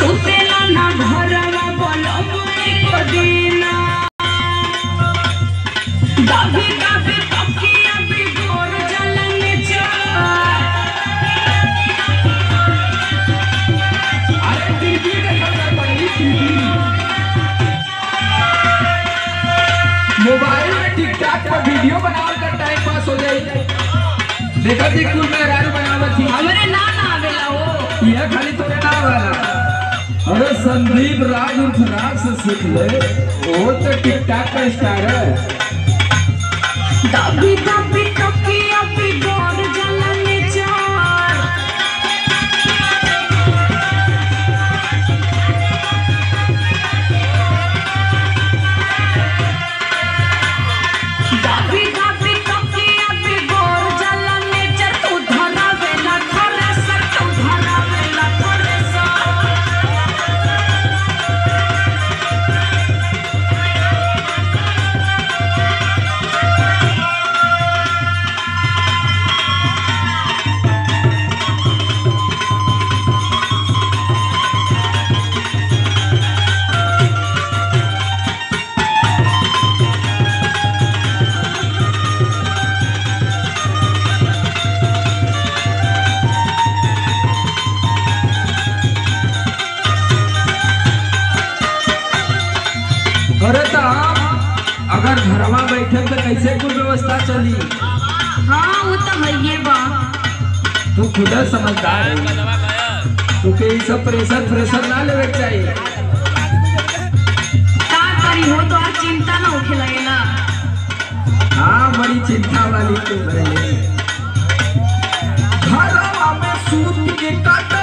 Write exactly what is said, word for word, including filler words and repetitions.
सुतेला ना घरवा बोलमुई को दीना दाबी दाबी तकिया बिगोर जलने चार अरे टीवी देखा बड़ी टीवी मोबाइल में टिकटॉक पर वीडियो बनावल कर टाइम पास हो जाए। देखा थी कुल में रारू बनावत थी हमरे ना ना आवेला हो यह खाली तोरे ना वाला। अरे संदीप राज उर्फ राज से सीख ले वो तो टिकटॉक का स्टार है। दाबी दाबी तकिया बिगोर जलने चार दाबी दाबी तकिया बिगोर जलने चार तू धरावेला थ्रेसर तू धरावेला थ्रेसर अरे तो अगर घरवा बैठे तो कैसे कुल व्यवस्था चली। हाँ वो तो है ये बा तू खुद समझदार है तू के सब प्रेशर प्रेशर ना लेवे चाहिए। का करी हो तो आज चिंता ना उठे लगेला। हाँ बड़ी चिंता वाली तू है। घरवा में सूत के काट